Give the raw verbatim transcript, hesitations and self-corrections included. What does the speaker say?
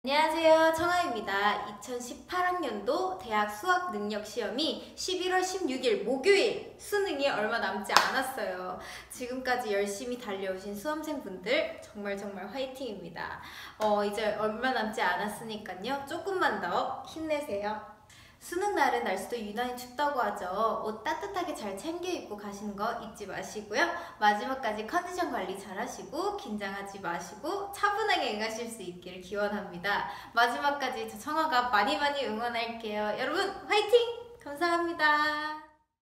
안녕하세요, 청아입니다. 이천십팔 학년도 대학 수학능력시험이 십일월 십육일 목요일 수능이 얼마 남지 않았어요. 지금까지 열심히 달려오신 수험생분들 정말 정말 화이팅입니다. 어, 이제 얼마 남지 않았으니까요. 조금만 더 힘내세요. 수능 날은 날씨도 유난히 춥다고 하죠. 옷 따뜻하게 잘 챙겨 입고 가시는 거 잊지 마시고요. 마지막까지 컨디션 관리 잘 하시고 긴장하지 마시고 차분하게 응하실 수 있기를 기원합니다. 마지막까지 저 청아가 많이 많이 응원할게요. 여러분 화이팅! 감사합니다.